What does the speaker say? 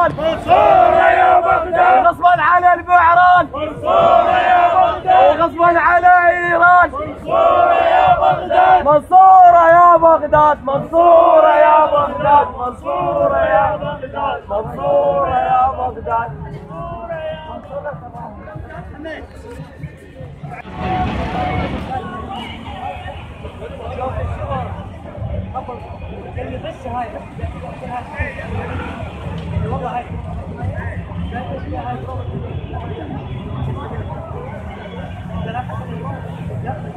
ايران، منصورة يا بغداد، غصبا على البحران، منصورة يا بغداد، غصبا على ايران، منصورة يا بغداد، منصورة يا بغداد، منصورة يا بغداد، منصورة يا بغداد، منصورة يا بغداد. والله هاي